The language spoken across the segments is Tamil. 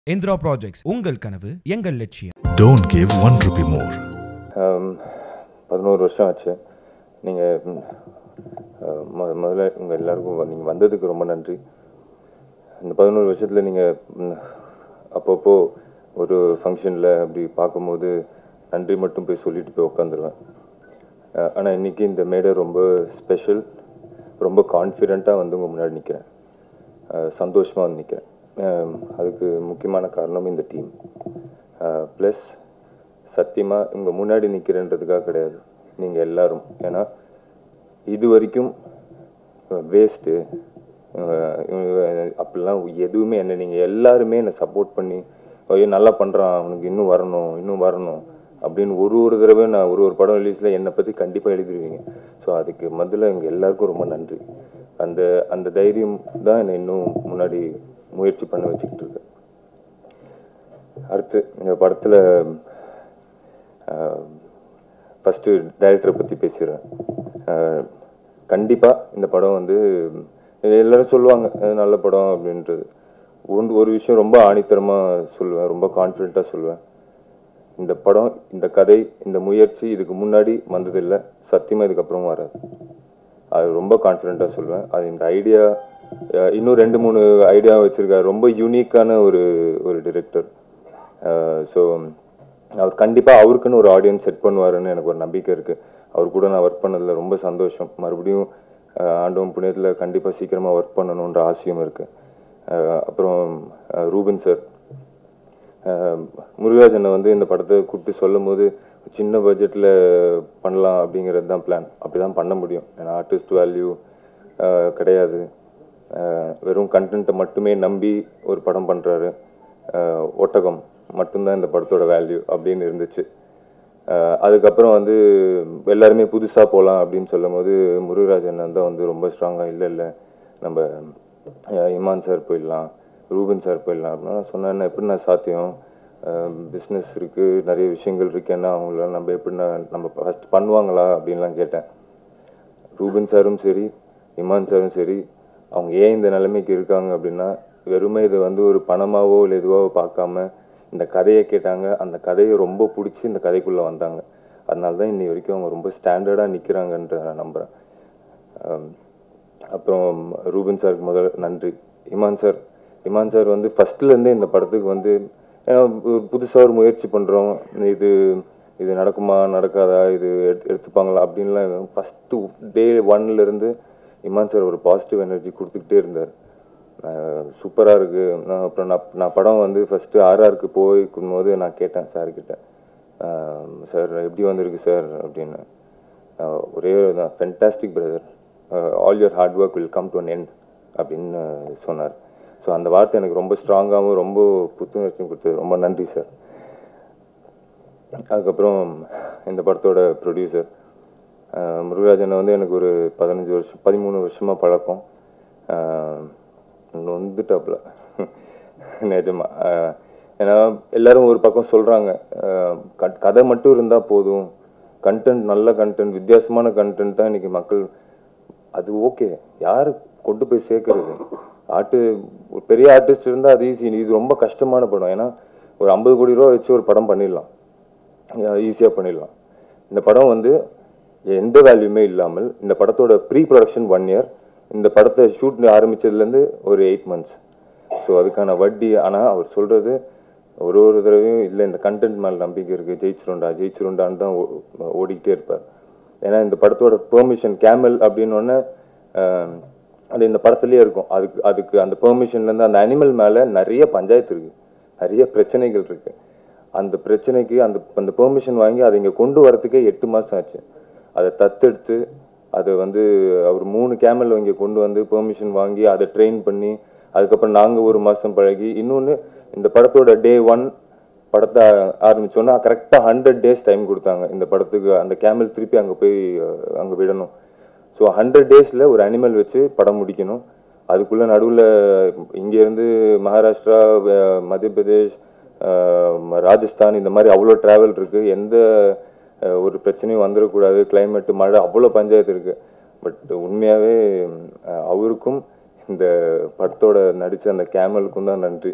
Indra Projects, உங்கள் கனவு எங்கள் லட்சியம். Don't give 1 rupee more. 11 வருஷம் ஆச்சு. நீங்கள் முதல்ல உங்கள் எல்லாருக்கும் நீங்கள் வந்ததுக்கு ரொம்ப நன்றி. இந்த 11 வருஷத்தில் நீங்கள் அப்பப்போ ஒரு ஃபங்க்ஷனில் அப்படி பார்க்கும்போது நன்றி மட்டும் போய் சொல்லிட்டு போய் உட்காந்துருவேன். ஆனால் இன்றைக்கி இந்த மேடை ரொம்ப ஸ்பெஷல், ரொம்ப கான்ஃபிடெண்ட்டாக வந்து உங்கள் முன்னாடி நிற்கிறேன், சந்தோஷமாக வந்து நிற்கிறேன். அதுக்கு முக்கியமான காரணம் இந்த டீம். ப்ளஸ் சத்தியமாக உங்கள் முன்னாடி நிற்கிறேன்றதுக்காக கிடையாது, நீங்கள் எல்லோரும். ஏன்னா இது வரைக்கும் வேஸ்ட்டு அப்படிலாம் எதுவுமே என்னை நீங்கள் எல்லாருமே என்னை சப்போர்ட் பண்ணி ஐயோ நல்லா பண்ணுறான், அவனுக்கு இன்னும் வரணும் அப்படின்னு ஒரு தடவை நான் ஒரு படம் ரிலீஸில் என்னை பற்றி கண்டிப்பாக எழுதிடுவீங்க. ஸோ அதுக்கு முதல்ல எங்கள் எல்லாருக்கும் ரொம்ப நன்றி. அந்த தைரியம் தான் என்னை இன்னும் முன்னாடி முயற்சி பண்ண வச்சுக்கிட்டு இருக்கு. அடுத்து இந்த படத்தில் ஃபஸ்ட்டு டைரக்டரை பற்றி பேசிடுறேன். கண்டிப்பாக இந்த படம் வந்து எல்லோரும் சொல்லுவாங்க நல்ல படம் அப்படின்றது. ஒரு விஷயம் ரொம்ப ஆணித்தரமாக சொல்லுவேன், ரொம்ப கான்ஃபிடெண்ட்டாக சொல்லுவேன். இந்த படம், இந்த கதை, இந்த முயற்சி இதுக்கு முன்னாடி வந்ததில்லை, சத்தியமாக இதுக்கப்புறமும் வராது. அது ரொம்ப கான்ஃபிடெண்ட்டாக சொல்லுவேன். அது இந்த ஐடியா இன்னும் 2-3 ஐடியா வச்சுருக்காரு. ரொம்ப யூனிக்கான ஒரு டிரெக்டர். ஸோ அவர் கண்டிப்பாக அவருக்குன்னு ஒரு ஆடியன்ஸ் செட் பண்ணுவாருன்னு எனக்கு ஒரு நம்பிக்கை இருக்குது. அவர் கூட நான் ஒர்க் பண்ணதில் ரொம்ப சந்தோஷம். மறுபடியும் ஆண்டவன் புண்ணியத்தில் கண்டிப்பாக சீக்கிரமாக ஒர்க் பண்ணணுன்ற ஆசையும் இருக்குது. அப்புறம் ரூபன் சார், முருகராஜனை வந்து இந்த படத்தை கூப்பிட்டு சொல்லும் போது சின்ன பட்ஜெட்டில் பண்ணலாம் அப்படிங்கிறது தான் பிளான். அப்படி தான் பண்ண முடியும். ஏன்னா ஆர்டிஸ்ட் வேல்யூ கிடையாது, வெறும் கண்டென்ட்டை மட்டுமே நம்பி ஒரு படம் பண்ணுறாரு. ஒட்டகம் மட்டும்தான் இந்த படத்தோட வேல்யூ அப்படின்னு இருந்துச்சு. அதுக்கப்புறம் வந்து எல்லாருமே புதுசாக போகலாம் அப்படின்னு சொல்லும் போது முருகராஜன் தான் வந்து ரொம்ப ஸ்ட்ராங்காக இல்லை நம்ம இமான் சார் போயிடலாம், ரூபன் சார் போயிடலாம் அப்படின்னா நான் சொன்னேன், எப்படின்னா சாத்தியம், பிஸ்னஸ் இருக்குது, நிறைய விஷயங்கள் இருக்குன்னா அவங்கள நம்ம ஃபஸ்ட் பண்ணுவாங்களா அப்படின்லாம் கேட்டேன். ரூபன் சாரும் சரி, இமான் சாரும் சரி, அவங்க ஏன் இந்த நிலைமைக்கு இருக்காங்க அப்படின்னா வெறுமை இதை வந்து ஒரு பணமாவோ இல்லை எதுவாவோ பார்க்காம இந்த கதையை கேட்டாங்க, அந்த கதையை ரொம்ப பிடிச்சி இந்த கதைக்குள்ளே வந்தாங்க. அதனால தான் இன்னி வரைக்கும் அவங்க ரொம்ப ஸ்டாண்டர்டாக நிற்கிறாங்கன்ற நான் நம்புகிறேன். அப்புறம் ரூபன் சாருக்கு முதல்ல நன்றி. இமான் சார் வந்து ஃபஸ்ட்லேருந்தே இந்த படத்துக்கு வந்து ஏன்னா புதுசாக ஒரு முயற்சி பண்ணுறோம், இது நடக்குமா நடக்காதா, இது எடுத்துப்பாங்களா அப்படின்லாம் ஃபஸ்ட்டு டே 1லேருந்து இமான் சார் ஒரு பாசிட்டிவ் எனர்ஜி கொடுத்துக்கிட்டே இருந்தார். சூப்பராக இருக்குது. அப்புறம் நான் படம் வந்து ஃபஸ்ட்டு ஆர்ஆருக்கு போய்க்கும்போது நான் கேட்டேன் சார்கிட்ட, சார் எப்படி வந்திருக்கு சார் அப்படின்னு. ஒரே தான், fantastic brother, all your hard work will come to an end அப்படின்னு சொன்னார். ஸோ அந்த வார்த்தை எனக்கு ரொம்ப ஸ்ட்ராங்காகவும் ரொம்ப புத்துணர்ச்சியும் கொடுத்தது. ரொம்ப நன்றி சார். அதுக்கப்புறம் இந்த படத்தோட ப்ரொடியூசர் முருகராஜனை வந்து எனக்கு ஒரு 13 வருஷமாக பழக்கம். வந்துட்டாப்புல நிஜமா. ஏன்னா எல்லாரும் ஒரு பக்கம் சொல்கிறாங்க கதை மட்டும் இருந்தால் போதும், கண்டென்ட் நல்ல கண்டென்ட், வித்தியாசமான கண்டென்ட் தான் இன்றைக்கி மக்கள். அது ஓகே, யார் கொண்டு போய் சேர்க்கறது? ஒரு பெரிய ஆர்டிஸ்ட் இருந்தால் அது ஈஸி. இது ரொம்ப கஷ்டமான படம். ஏன்னா ஒரு 50 கோடி ரூபா வச்சு ஒரு படம் பண்ணிடலாம், ஈஸியாக பண்ணிடலாம். இந்த படம் வந்து எந்த வேல்யூமே இல்லாமல் இந்த படத்தோட ப்ரீ ப்ரொடக்ஷன் 1 year, இந்த படத்தை ஷூட் ஆரம்பித்ததுலேருந்து ஒரு 8 months. ஸோ அதுக்கான வட்டி. ஆனால் அவர் சொல்கிறது ஒரு தடவையும் இல்லை, இந்த கண்டென்ட் மேலே நம்பிக்கை இருக்குது, ஜெயிச்சிருண்டான்னு தான் ஓடிக்கிட்டே இருப்பார். ஏன்னா இந்த படத்தோட பெர்மிஷன் கேமல் அப்படின்னோடனே அது இந்த படத்துலேயே இருக்கும். அதுக்கு அந்த பெர்மிஷன்லேருந்து அந்த அனிமல் மேலே நிறைய பஞ்சாயத்து இருக்குது, நிறைய பிரச்சனைகள் இருக்குது. அந்த பிரச்சனைக்கு அந்த பெர்மிஷன் வாங்கி அதை இங்கே கொண்டு வரத்துக்கே 8 மாதம் ஆச்சு. அதை தத்தெடுத்து அதை வந்து அவர் 3 கேமல் இங்கே கொண்டு வந்து பெர்மிஷன் வாங்கி அதை ட்ரெயின் பண்ணி அதுக்கப்புறம் நாங்கள் 1 மாதம் பழகி, இன்னொன்று இந்த படத்தோட Day 1 படத்தை ஆரம்பித்தோன்னா கரெக்டாக 100 days டைம் கொடுத்தாங்க இந்த படத்துக்கு. அந்த கேமல் திருப்பி அங்கே விடணும். ஸோ 100 daysல ஒரு அனிமல் வச்சு படம் முடிக்கணும். அதுக்குள்ளே நடுவில் இங்கேருந்து மகாராஷ்டிரா, மத்திய பிரதேஷ், ராஜஸ்தான், இந்த மாதிரி அவ்வளோ ட்ராவல் இருக்குது. எந்த ஒரு பிரச்சனையும் வந்துடக்கூடாது, கிளைமேட்டு, மழை, அவ்வளோ பஞ்சாயத்து இருக்குது. பட் உண்மையாகவே அவருக்கும் இந்த படத்தோட நடித்த அந்த கேமலுக்கும் தான் நன்றி.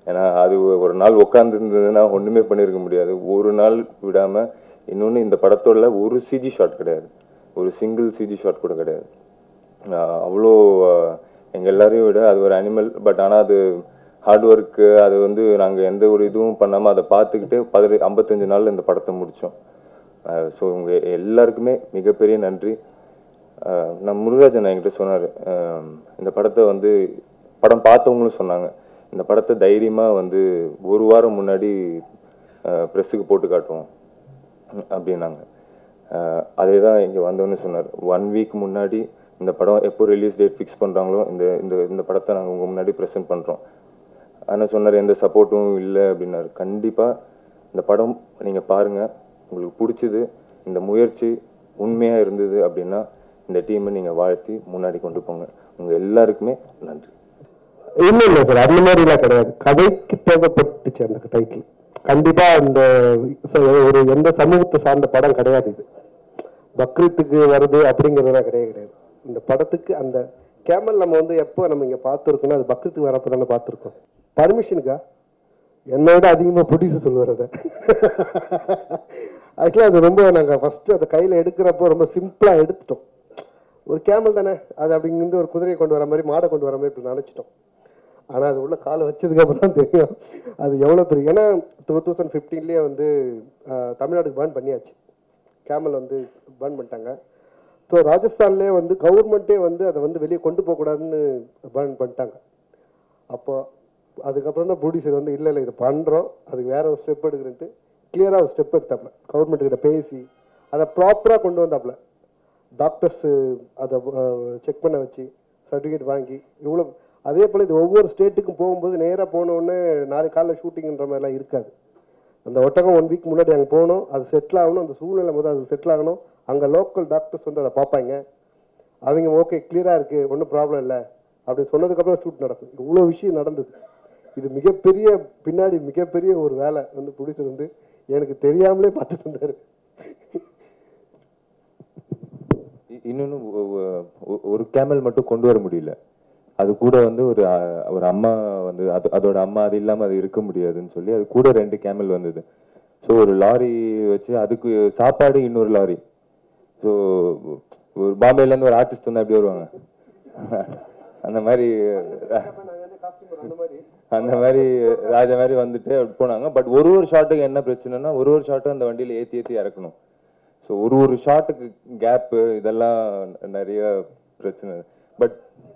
ஏன்னா அது ஒரு நாள் உட்காந்துருந்ததுன்னா ஒன்றுமே பண்ணியிருக்க முடியாது. ஒரு நாள் விடாமல். இன்னொன்று, இந்த படத்தோட ஒரு சிஜி ஷாட் கிடையாது, ஒரு சிங்கிள் சிஜி ஷாட் கூட கிடையாது. அவ்வளோ எங்கள் எல்லாரையும் விட அது ஒரு அனிமல். பட் ஆனால் அது ஹார்ட் ஒர்க்கு. அது வந்து நாங்கள் எந்த ஒரு இதுவும் பண்ணாமல் அதை பார்த்துக்கிட்டு 55 நாளில் இந்த படத்தை முடித்தோம். ஸோ உங்கள் எல்லாருக்குமே மிகப்பெரிய நன்றி. நான் முருகராஜன் என்கிட்ட சொன்னார், இந்த படத்தை வந்து படம் பார்த்தவங்களும் சொன்னாங்க, இந்த படத்தை தைரியமாக வந்து ஒரு வாரம் முன்னாடி ப்ரெஸ்ஸுக்கு போட்டு காட்டுவோம் அப்படின்னாங்க. அதே தான் இங்கே வந்தோன்னு சொன்னார். 1 வீக் முன்னாடி இந்த படம் எப்போ ரிலீஸ் டேட் ஃபிக்ஸ் பண்ணுறாங்களோ இந்த படத்தை நாங்கள் உங்கள் முன்னாடி ப்ரெசென்ட் பண்ணுறோம். ஆனால் சொன்னார், எந்த சப்போர்ட்டும் இல்லை அப்படின்னாரு. கண்டிப்பாக இந்த படம் நீங்கள் பாருங்கள், உங்களுக்கு பிடிச்சது, இந்த முயற்சி உண்மையாக இருந்தது அப்படின்னா இந்த டீமை நீங்கள் வாழ்த்தி முன்னாடி கொண்டு போங்க. உங்கள் எல்லாருக்குமே நன்றி. இல்லை சார், அந்த மாதிரிலாம் கிடையாது. கதைக்கு தேவைப்பட்டுச்சு அந்த டைட்டில். கண்டிப்பாக அந்த ஒரு எந்த சமூகத்தை சார்ந்த படம் கிடையாது இது. பக்ரீத்துக்கு வருது அப்படிங்கிறதுலாம் கிடையாது. இந்த படத்துக்கு அந்த கேமல் நம்ம வந்து எப்போ நம்ம இங்கே பார்த்துருக்கோன்னா அது பக்ரீத்துக்கு வரப்போ தானே பார்த்துருக்கோம். பர்மிஷனுக்கா என்னோட அதிகமாக ப்ரொடியூசர் சொல்லுவார் அதை. ஆக்சுவலாக அது ரொம்ப நாங்கள் ஃபஸ்ட்டு அதை கையில் எடுக்கிறப்போ ரொம்ப சிம்பிளாக எடுத்துட்டோம். ஒரு கேமல் தானே அது, அப்படிங்கிருந்து ஒரு குதிரையை கொண்டு வர மாதிரி, மாடை கொண்டு வர மாதிரி இப்படி நினச்சிட்டோம். ஆனால் அது உள்ள காலை வச்சதுக்கப்புறம் தான் தெரியும் அது எவ்வளோ பெரிய. ஏன்னா 2015 வந்து தமிழ்நாட்டுக்கு பேர்ன் பண்ணியாச்சு, கேமல் வந்து பேர்ன் பண்ணிட்டாங்க. ஸோ ராஜஸ்தான்லேயே வந்து கவர்மெண்ட்டே வந்து அதை வந்து வெளியே கொண்டு போகக்கூடாதுன்னு பேர்ன் பண்ணிட்டாங்க. அப்போ அதுக்கப்புறம் தான் ப்ரொடியூசர் வந்து இல்லை இதை பண்ணுறோம், அதுக்கு வேறு ஒரு ஸ்டெப் எடுக்கிறேன்ட்டு கிளியராக ஒரு ஸ்டெப் எடுத்தாப்புல, கவர்மெண்ட்டுக்கிட்ட பேசி அதை ப்ராப்பராக கொண்டு வந்தாப்புல. டாக்டர்ஸு அதை செக் பண்ண வச்சு சர்டிஃபிகேட் வாங்கி இவ்வளோ. அதே போல் இது ஒவ்வொரு ஸ்டேட்டுக்கும் போகும்போது நேராக போனோடனே நாளை காலையில் ஷூட்டிங்கிற மாதிரிலாம் இருக்காது. அந்த ஒட்டகம் 1 வீக் முன்னாடி அங்கே போகணும், அது செட்டில் ஆகணும், அந்த சூழ்நிலை முதல் அது செட்டில் ஆகணும். அங்கே லோக்கல் டாக்டர்ஸ் வந்து அதை பார்ப்பாங்க, அவங்க ஓகே கிளியராக இருக்குது, ஒன்றும் ப்ராப்ளம் இல்லை அப்படின்னு சொன்னதுக்கப்புறம் ஷூட் நடக்கும். இவ்வளோ விஷயம் நடந்தது. இது மிகப்பெரிய பின்னாடி மிகப்பெரிய ஒரு வேலை வந்து ப்ரொடியூசர் வந்து எனக்கு தெரியாமலே பார்த்துட்டு இருந்தார். இன்னொன்று, ஒரு கேமல் மட்டும் கொண்டு வர முடியல, அது கூட வந்து ஒரு அம்மா வந்து அதோட அம்மா அது இல்லாமல் அது இருக்க முடியாதுன்னு சொல்லி அது கூட 2 கேமல் வந்தது. ஸோ ஒரு லாரி வச்சு அதுக்கு சாப்பாடு இன்னொரு லாரி. ஸோ ஒரு பாம்பேலேருந்து ஒரு ஆர்டிஸ்ட் வந்து அப்படி வருவாங்க, அந்த மாதிரி ராஜா மாதிரி வந்துட்டு போனாங்க. பட் ஒரு ஷாட்டுக்கு என்ன பிரச்சனைனா, ஒரு ஷாட்டும் அந்த வண்டியில் ஏற்றி இறக்கணும். ஸோ ஒரு ஷாட்டுக்கு கேப்பு, இதெல்லாம் நிறைய பிரச்சனை. பட்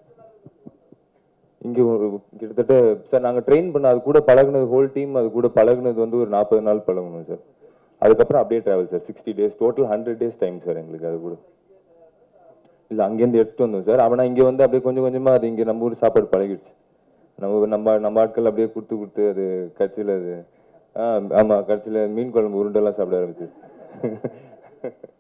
இங்கே ஒரு கிட்டத்தட்ட சார் நாங்கள் ட்ரெயின் பண்ண அது கூட பழகுனது, ஹோல் டீம் அது கூட பழகுனது வந்து ஒரு 40 நாள் பழகணும் சார். அதுக்கப்புறம் அப்படியே travel sir, 60 days total 100 days time sir எங்களுக்கு. அது கூட இல்லை, அங்கேருந்து எடுத்துகிட்டு வந்தோம் சார். ஆனால் இங்கே வந்து அப்படியே கொஞ்சம் கொஞ்சமாக அது இங்கே நம்ம ஊர் சாப்பாடு பழகிடுச்சு. நம்ம ஆட்கள் அப்படியே கொடுத்து அது கட்சியில் அது ஆமாம் கட்சியில் மீன் குழம்பு உருண்டெல்லாம் சாப்பிட ஆரம்பிச்சிருச்சு.